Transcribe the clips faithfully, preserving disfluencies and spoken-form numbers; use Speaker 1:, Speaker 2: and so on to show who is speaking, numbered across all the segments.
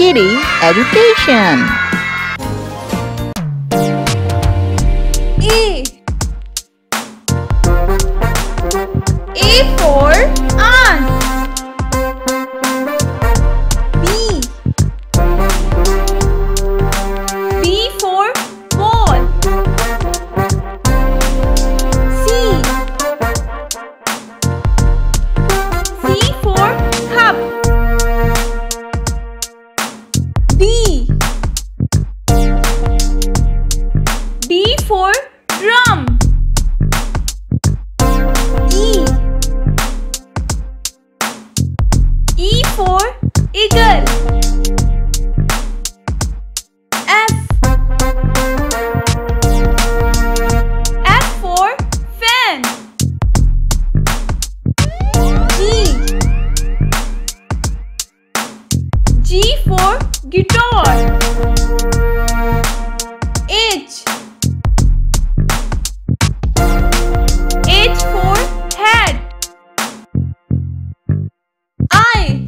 Speaker 1: Kiddy Education.
Speaker 2: A. A for ant. B. B for ball. C. C for cup. D. D for drum. E. E for eagle. F. F for fan. G. G for guitar. H. H for head. I.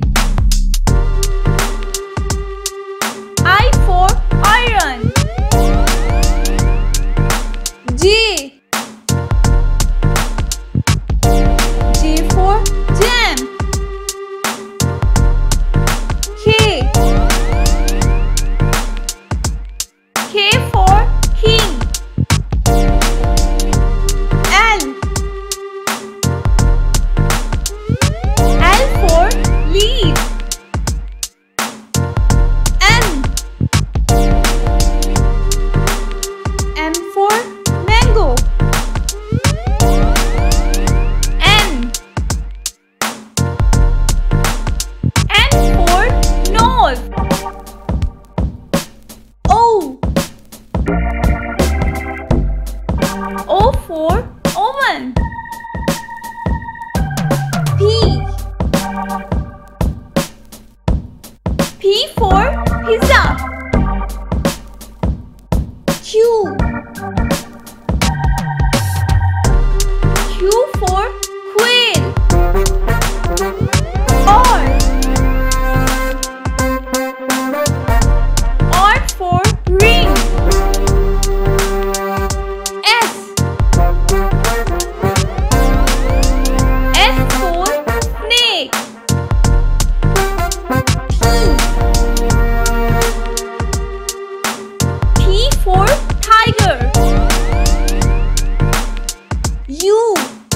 Speaker 2: I for iron. J. J for jam. K. K for king. L. L for leaf. M. M for mango. N. N for nose. O. O for oven. P. P for pizza. Q. Q for quail. R. R for ring. S. S for snake. T. T for tiger. U.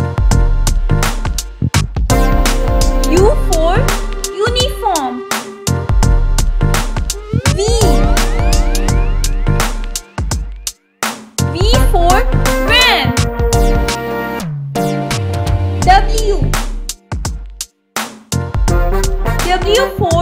Speaker 2: U for uniform. V. V for van. W. W for